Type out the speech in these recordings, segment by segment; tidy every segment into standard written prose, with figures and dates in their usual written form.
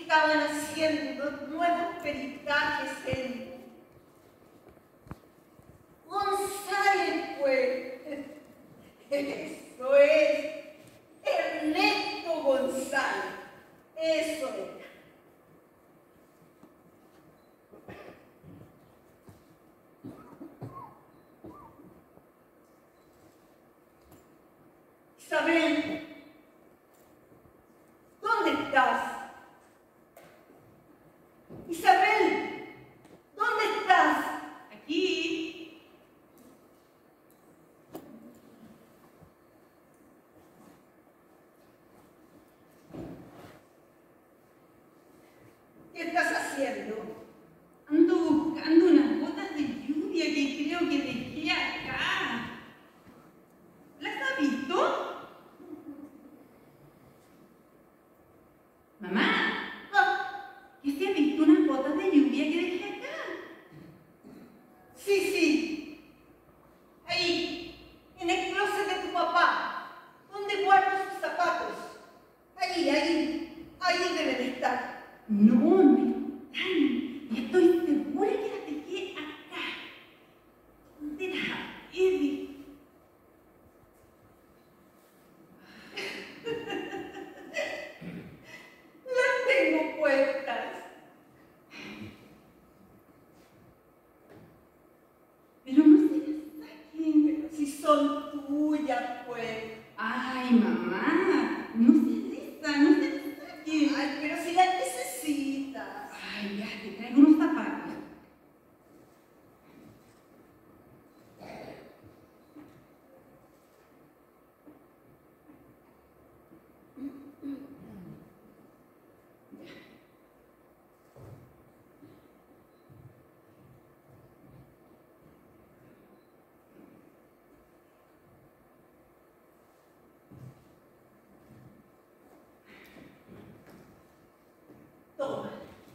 estaban haciendo nuevos peritajes en González, pues. Eso es. Ernesto González. Eso era. Isabel, ¿dónde estás? Isabel, ¿dónde estás? Aquí. ¿Qué estás haciendo? Ando buscando unas botas de lluvia que creo que dejé acá. ¿Las has visto? Mamá, ¿que se ha visto unas botas de lluvia que dejé acá? Sí, sí. Ahí, en el closet de tu papá, donde guarda sus zapatos. Ahí deben estar. No me están. Y estoy segura que las dejé acá. ¿Dónde las habré visto? Las tengo puestas. Pero no se las saquen. Pero si son tuyas, pues. Ay, mamá, no se esa, no se las saquen. Ay, pero si las necesitas. Ay, ya, te traigo unos zapatos. Toma.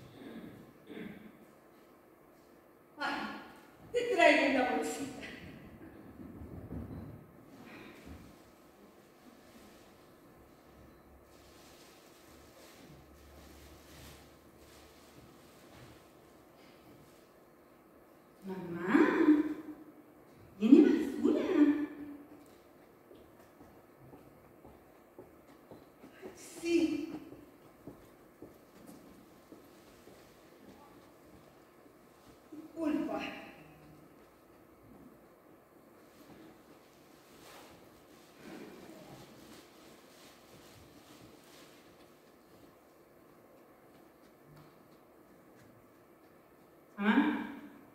Ay, te traigo una bolsita. Mamá, tiene basura. Sí. Disculpa. Mamá.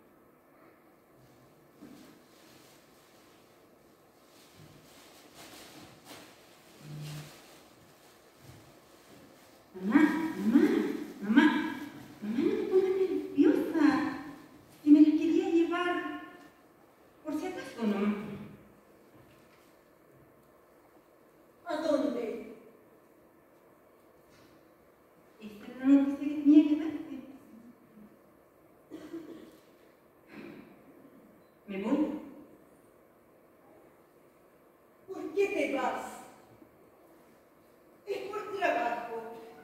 Mamá, no me pongas nerviosa. Si me las quería llevar, por si acaso, ¿no? ¿A dónde? Esta era la noticia que tenía que darte. Me voy. ¿Por qué te vas? Es por trabajo.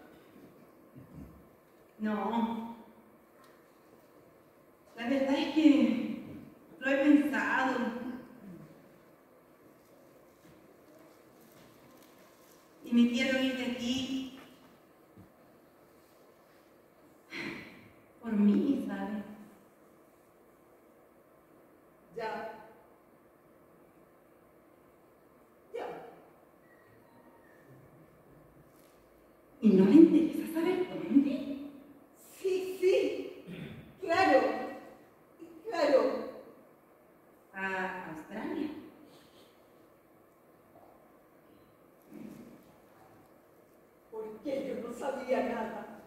No. La verdad es que lo he pensado. Y me quiero ir de aquí. Por mí, ¿sabes? Ya. ¿Y no le interesa saber dónde? Sí. Claro. A Australia. ¿Por qué yo no sabía nada?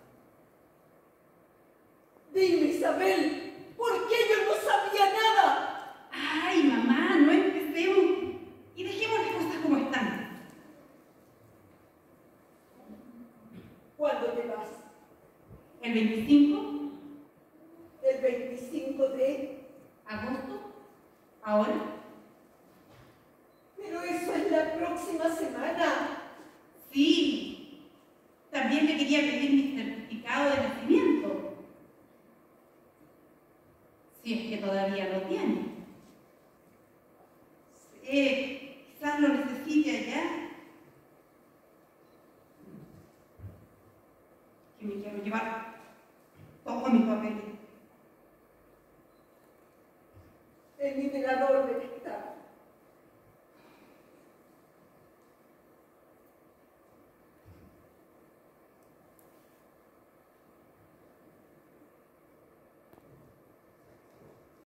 Dime, Isabel, ¿por qué yo no sabía nada? Ay, mamá, no empecemos. Y dejemos las cosas como están. ¿Cuándo te vas? El 25 ¿El 25 de? agosto, ahora. Pero eso es la próxima semana. Sí. También le quería pedir mi certificado certificado de nacimiento. Si es que todavía lo tiene. Quizás lo necesite allá. Que me quiero llevar todos mis papeles.